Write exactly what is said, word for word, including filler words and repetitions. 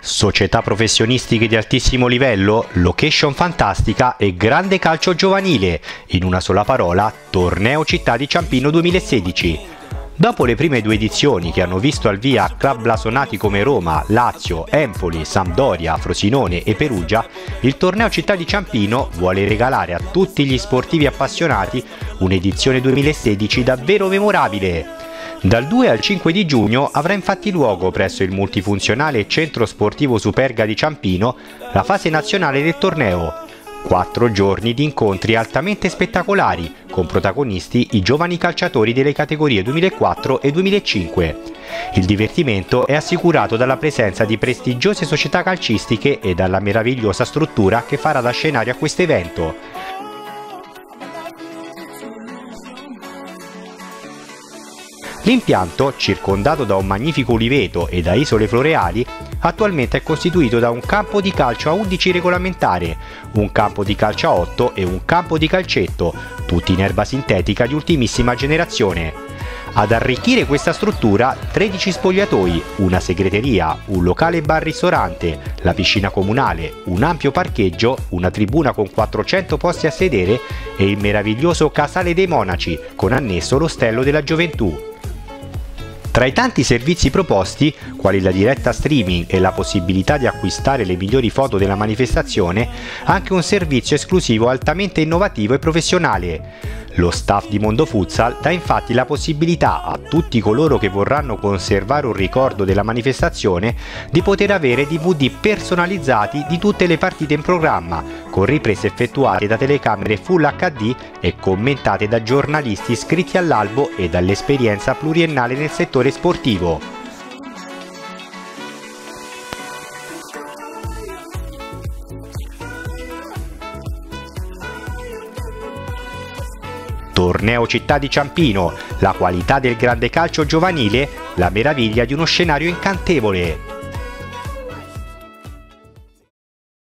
Società professionistiche di altissimo livello, location fantastica e grande calcio giovanile. In una sola parola, Torneo Città di Ciampino duemilasedici. Dopo le prime due edizioni che hanno visto al via club blasonati come Roma, Lazio, Empoli, Sampdoria, Frosinone e Perugia, il Torneo Città di Ciampino vuole regalare a tutti gli sportivi appassionati un'edizione duemilasedici davvero memorabile. Dal due al cinque di giugno avrà infatti luogo presso il multifunzionale Centro Sportivo Superga di Ciampino la fase nazionale del torneo. Quattro giorni di incontri altamente spettacolari, con protagonisti i giovani calciatori delle categorie duemilaquattro e duemilacinque. Il divertimento è assicurato dalla presenza di prestigiose società calcistiche e dalla meravigliosa struttura che farà da scenario a questo evento. L'impianto, circondato da un magnifico uliveto e da isole floreali, attualmente è costituito da un campo di calcio a undici regolamentare, un campo di calcio a otto e un campo di calcetto, tutti in erba sintetica di ultimissima generazione. Ad arricchire questa struttura tredici spogliatoi, una segreteria, un locale bar-ristorante, la piscina comunale, un ampio parcheggio, una tribuna con quattrocento posti a sedere e il meraviglioso Casale dei Monaci, con annesso l'Ostello della Gioventù. Tra i tanti servizi proposti, quali la diretta streaming e la possibilità di acquistare le migliori foto della manifestazione, anche un servizio esclusivo altamente innovativo e professionale. Lo staff di Mondo Futsal dà infatti la possibilità a tutti coloro che vorranno conservare un ricordo della manifestazione di poter avere D V D personalizzati di tutte le partite in programma, con riprese effettuate da telecamere Full H D e commentate da giornalisti iscritti all'albo e dall'esperienza pluriennale nel settore sportivo. Torneo Città di Ciampino, la qualità del grande calcio giovanile, la meraviglia di uno scenario incantevole.